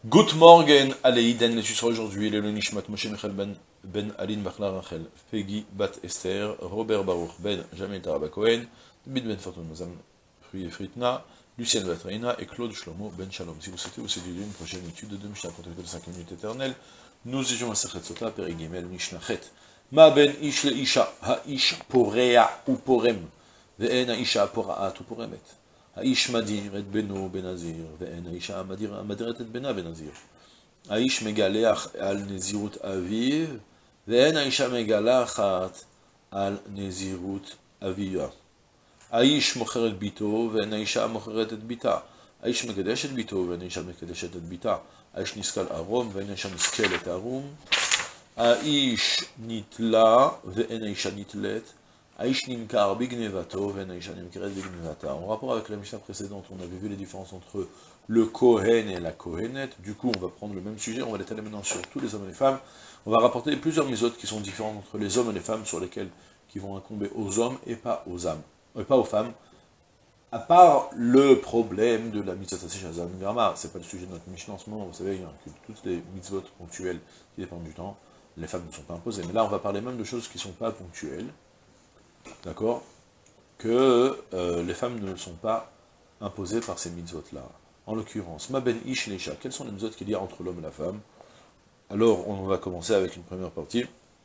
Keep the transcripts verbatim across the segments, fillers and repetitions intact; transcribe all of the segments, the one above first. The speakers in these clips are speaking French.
Good morgen, Aleiden, les sera aujourd'hui, le Nishmat Moshe Michel Ben, Ben Aline Bachla Rachel, Peggy Bat Esther, Robert Baruch Ben, Jamel Taraba Cohen, Bid Ben Fortun Mazam, Fruit Fritna, Lucien Batraina et Claude Shlomo Ben Shalom. Si vous souhaitez vous séduire une prochaine étude de Mishnah, contactez de cinq minutes éternelles, nous étions à Sechet Sota, Perigimel, Mishnah Chet. Ma ben ish le isha, ha ish porea ou porem, ve'en ha isha poraat ou poremet. האיש מדיר את בנו בנזיר, ואין האישה המדירת את בנה בנזיר. האיש מגלח על נזירות אביו, ואין האישה מגלחת על נזירות אביה. האיש מוכר את ביתו, ואין האישה מוכרת את ביתה. האיש מקדש את ביתו, ואין האישה מקדשת את ביתה. האיש נסכל ערום, ואין האישה נסכלת ערום. האיש נתלה, ואין האישה נתלת. Aish nimkar bignevato, ven aisha nimkeret bignevata. En rapport avec la Mishnah précédente, on avait vu les différences entre le Kohen et la Kohenet. Du coup, on va prendre le même sujet, on va l'étaler maintenant sur tous les hommes et les femmes. On va rapporter plusieurs misotes qui sont différentes entre les hommes et les femmes, sur lesquelles qui vont incomber aux hommes et pas aux âmes, et pas aux femmes. À part le problème de la mitzvot Shazam Garma, c'est pas le sujet de notre Mishnah en ce moment. Vous savez, il y a toutes les mitzvot ponctuelles qui dépendent du temps. Les femmes ne sont pas imposées. Mais là, on va parler même de choses qui ne sont pas ponctuelles. D'accord, que euh, les femmes ne sont pas imposées par ces mitzvot-là. En l'occurrence, ma ben ish leisha, quelles sont les mitzvot qu'il y a entre l'homme et la femme? Alors, on va commencer avec une première partie,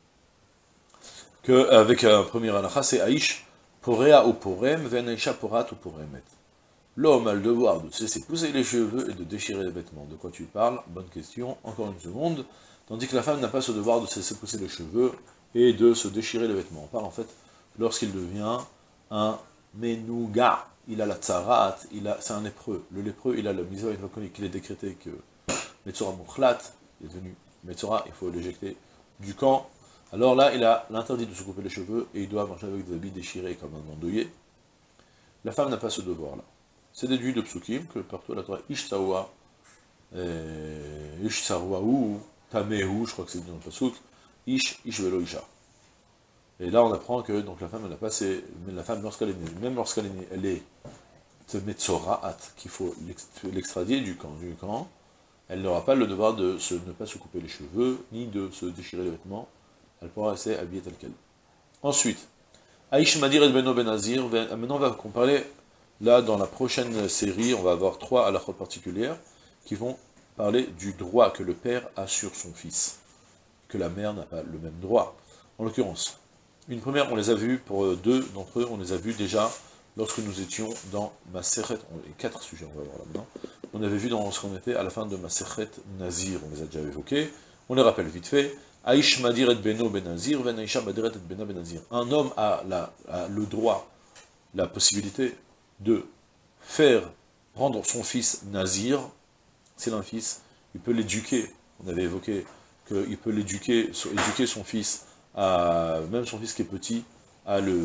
que, avec un premier halacha, c'est aish, porea ou porem, ven aisha porat ou poremet. L'homme a le devoir de se laisser pousser les cheveux et de déchirer les vêtements. De quoi tu parles? Bonne question, encore une seconde. Tandis que la femme n'a pas ce devoir de se laisser pousser les cheveux et de se déchirer les vêtements. On parle en fait lorsqu'il devient un menouga, il a la tsarat, c'est un lépreux. Le lépreux, il a le mitzvah qu'il est décrété que Metzora Mukhlat est devenu Metzora, il faut l'éjecter du camp. Alors là, il a l'interdit de se couper les cheveux et il doit marcher avec des habits déchirés comme un endeuillé. La femme n'a pas ce devoir-là. C'est déduit de Psukim que partout à la Torah, Ishtawa, Ishtawaou, Tamehu, je crois que c'est dans le Pasuk, Ish, Ish velo Isha. Et là, on apprend que donc la femme, elle a pas ses, mais la femme, lorsqu'elle est née, même lorsqu'elle est née, elle est metzoraat, qu'il faut l'extradier du camp, du camp, elle n'aura pas le devoir de se, ne pas se couper les cheveux, ni de se déchirer les vêtements, elle pourra rester habillée telle qu'elle. Ensuite, Aish Madir et Beno Benazir, maintenant on va parler, là, dans la prochaine série, on va avoir trois halakhot particulières, qui vont parler du droit que le père a sur son fils, que la mère n'a pas le même droit. En l'occurrence, une première, on les a vus, pour deux d'entre eux, on les a vus déjà lorsque nous étions dans Masechet, les quatre sujets, on va voir là maintenant, on avait vu dans ce qu'on était à la fin de Masechet Nazir, on les a déjà évoqués, on les rappelle vite fait, Aish Madir et Beno Benazir, Ven Aisha Madiret et Bena Benazir. Un homme a, la, a le droit, la possibilité de faire, rendre son fils Nazir, c'est un fils, il peut l'éduquer, on avait évoqué qu'il peut l'éduquer, éduquer son fils, à, même son fils qui est petit, à le,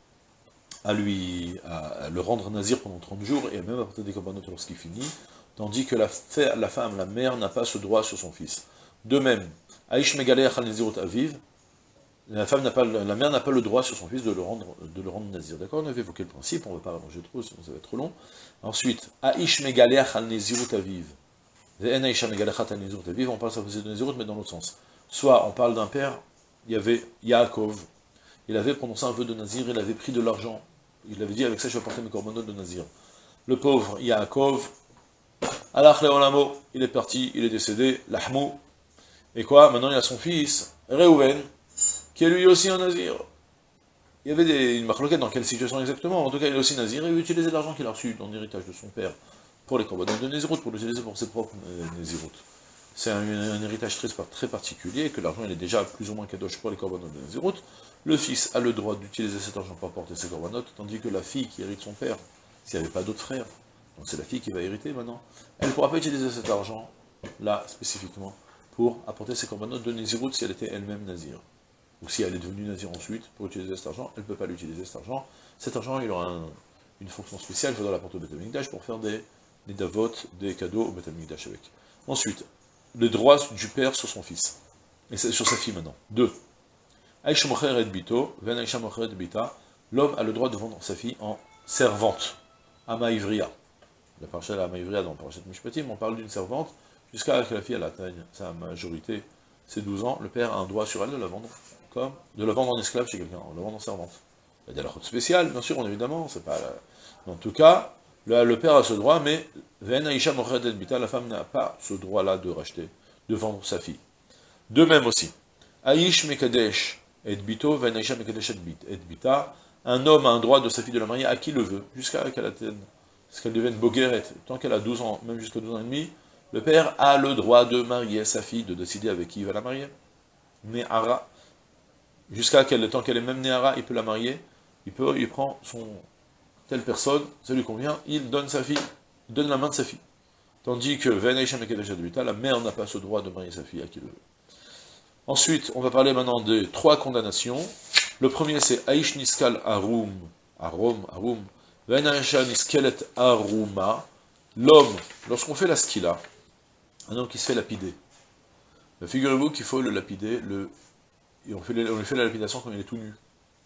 à lui, à le rendre nazir pendant trente jours, et même apporter des corbanotes lorsqu'il finit, tandis que la, la femme, la mère, n'a pas ce droit sur son fils. De même, Aish Megaleh Achal Nazirut Aviv, la femme n'a pas, la mère n'a pas le droit sur son fils de le rendre, de le rendre nazir. D'accord, on avait évoqué le principe, on ne va pas rallonger trop, sinon ça va être trop long. Ensuite, Aish Megaleh Achal Nazirut Aviv, Ve'en Aisha Megaleh Achal Nazirut Aviv, on parle de Nazirut, mais dans l'autre sens. Soit on parle d'un père, il y avait Yaakov, il avait prononcé un vœu de Nazir, il avait pris de l'argent, il avait dit avec ça je vais porter mes corbanotes de Nazir. Le pauvre Yaakov, Alach Leolamo, il est parti, il est décédé, Lahmou, et quoi, maintenant il y a son fils, Reuven, qui est lui aussi un Nazir. Il y avait des, une marloquette dans quelle situation exactement, en tout cas il est aussi Nazir, et il utilisait l'argent qu'il a reçu dans l'héritage de son père, pour les corbanotes de Nazirut, pour l'utiliser pour ses propres euh, Nazirut. C'est un, un héritage très, très particulier, que l'argent il est déjà plus ou moins kadosh pour les corbanotes de Nazirut. Le fils a le droit d'utiliser cet argent pour porter ses corbanotes, tandis que la fille qui hérite son père, s'il n'y avait pas d'autres frères, donc c'est la fille qui va hériter maintenant, elle ne pourra pas utiliser cet argent, là, spécifiquement, pour apporter ses corbanotes de Nazirut si elle était elle-même Nazir. Ou si elle est devenue Nazir ensuite, pour utiliser cet argent, elle ne peut pas l'utiliser cet argent. Cet argent, il aura un, une fonction spéciale, il faudra l'apporter au Beth Amikdash pour faire des, des davot, des cadeaux au Beth Amikdash avec. Ensuite, le droit du père sur son fils, et sur sa fille maintenant. Deux. Aish mocher et bito, ven aisha mocher et bita, l'homme a le droit de vendre sa fille en servante, ama ivria. La parachelle ama ivria dans Parashat Mishpatim, on parle d'une servante jusqu'à ce que la fille elle atteigne sa majorité, ses douze ans, le père a un droit sur elle de la vendre, comme de la vendre en esclave chez quelqu'un, en la vendre en servante. Il y a des halachot spéciales, bien sûr, évidemment, c'est pas... La... En tout cas, le, le père a ce droit, mais Ven Aisha Mochad et Bita, la femme n'a pas ce droit-là de racheter, de vendre sa fille. De même aussi, Aish Mekadesh et Bito, Ven Aisha Mekadesh et Bita, un homme a un droit de sa fille de la marier à qui le veut, jusqu'à qu'elle atteigne, jusqu'à qu'elle devienne Bogueret. Tant qu'elle a douze ans, même jusqu'à douze ans et demi, le père a le droit de marier sa fille, de décider avec qui il va la marier. Néhara, jusqu'à quel temps qu'elle est même Néhara, il peut la marier, il peut, il prend son telle personne, ça lui convient, il donne sa fille, il donne la main de sa fille. Tandis que Ven Aisha Mekadesh et Bita, la mère n'a pas ce droit de marier sa fille à qui le veut. Ensuite, on va parler maintenant des trois condamnations. Le premier, c'est Aish Niskal Arum, Arum, Arum, Ven Aisha Niskelet Aruma. L'homme, lorsqu'on fait la skila, un homme qui se fait lapider, figurez-vous qu'il faut le lapider, le, et on, fait les, on lui fait la lapidation quand il est tout nu.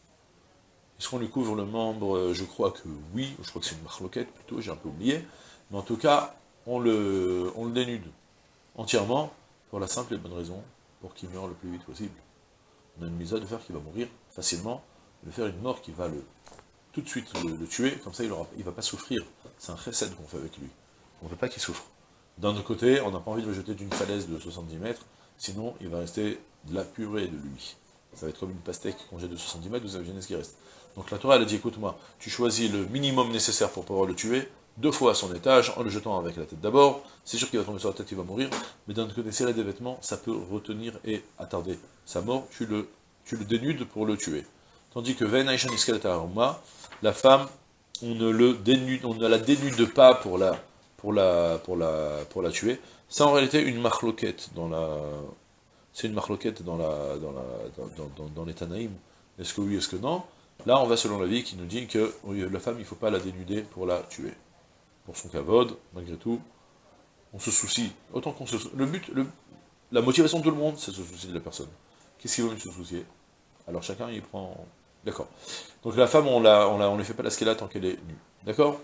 Est-ce qu'on lui couvre le membre? Je crois que oui, je crois que c'est une marloquette plutôt, j'ai un peu oublié, mais en tout cas, on le, on le dénude entièrement, pour la simple et bonne raison, pour qu'il meure le plus vite possible. On a une mise à de faire qui va mourir facilement, de faire une mort qui va le, tout de suite le, le tuer, comme ça il ne il va pas souffrir. C'est un chesed qu'on fait avec lui. On ne veut pas qu'il souffre. D'un autre côté, on n'a pas envie de le jeter d'une falaise de soixante-dix mètres, sinon il va rester de la purée de lui. Ça va être comme une pastèque qu'on jette de soixante-dix mètres, vous imaginez ce qui reste. Donc la Torah elle a dit, écoute-moi, tu choisis le minimum nécessaire pour pouvoir le tuer, deux fois à son étage, en le jetant avec la tête d'abord, c'est sûr qu'il va tomber sur la tête, il va mourir, mais d'un autre côté, s'il a des vêtements, ça peut retenir et attarder sa mort, tu le, tu le dénudes pour le tuer. Tandis que Ven Aisha Niskelet Aruma, la femme, on ne, le dénude, on ne la dénude pas pour la, pour la, pour la, pour la tuer. C'est en réalité une marloquette dans la... C'est une marloquette dans, la, dans, la, dans, dans, dans les Tanaïm. Est-ce que oui, est-ce que non? Là, on va selon la vie qui nous dit que la femme, il ne faut pas la dénuder pour la tuer. Pour son kavod, malgré tout, on se soucie. Autant qu'on se... Le but, le, la motivation de tout le monde, c'est de se soucier de la personne. Qu'est-ce qu'il vaut mieux se soucier? Alors chacun, il prend... D'accord. Donc la femme, on la, on la, on ne fait pas la skela tant qu'elle est nue. D'accord?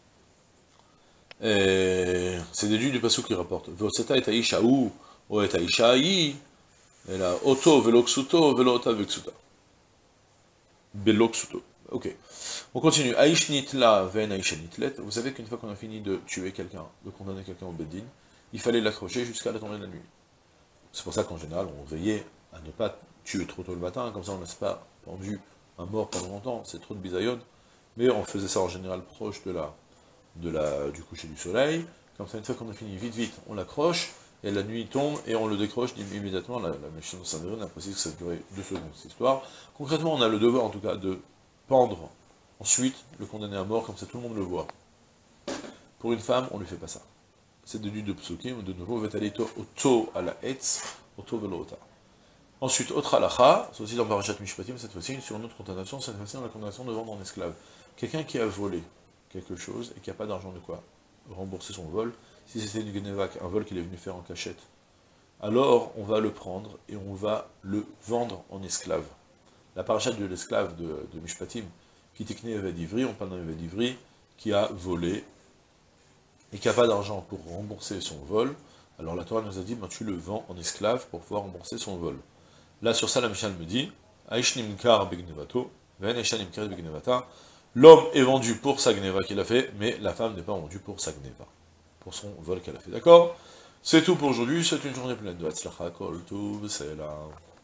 C'est des dieux du passou qui rapportent. Voseta et aisha ou, o et aisha i, et là, oto veloksuto, velota veksuta. Beloksuto. Ok. On continue. Aish nitla ven aisha nitlet. Vous savez qu'une fois qu'on a fini de tuer quelqu'un, de condamner quelqu'un au beddin, il fallait l'accrocher jusqu'à la tombée de la nuit. C'est pour ça qu'en général, on veillait à ne pas tuer trop tôt le matin, comme ça on ne laisse pas pendu un mort pendant longtemps, c'est trop de bisaïon, mais on faisait ça en général proche de la, de la, du coucher du soleil, comme ça une fois qu'on a fini, vite vite, on l'accroche, et la nuit tombe, et on le décroche immédiatement, la, la méchante de Saint-Véron a précisé que ça durait deux secondes cette histoire. Concrètement, on a le devoir en tout cas de pendre, ensuite le condamner à mort, comme ça tout le monde le voit. Pour une femme, on ne lui fait pas ça. C'est de de psukim, de nouveau, vetalito oto à la etz, oto velota. Ensuite, autre halacha, c'est aussi dans Parashat Mishpatim, cette fois-ci, sur une autre condamnation, cette fois-ci dans la condamnation de vendre en esclave. Quelqu'un qui a volé quelque chose et qui n'a pas d'argent de quoi rembourser son vol, si c'était une gnevak, un vol qu'il est venu faire en cachette, alors on va le prendre et on va le vendre en esclave. La parachat de l'esclave de, de Mishpatim, qui tekne Eved Ivri, on parle d'un Eved Ivri, qui a volé et qui n'a pas d'argent pour rembourser son vol, alors la Torah nous a dit, ben, tu le vends en esclave pour pouvoir rembourser son vol. Là, sur ça, la Mishnah me dit, Aish nimkar begnevato, ven aisha nimkar begnevata, l'homme est vendu pour sa gneva qu'il a fait, mais la femme n'est pas vendue pour sa gneva, pour son vol qu'elle a fait. D'accord? C'est tout pour aujourd'hui, c'est une journée pleine de Hatzlacha, Kol Tov, c'est là.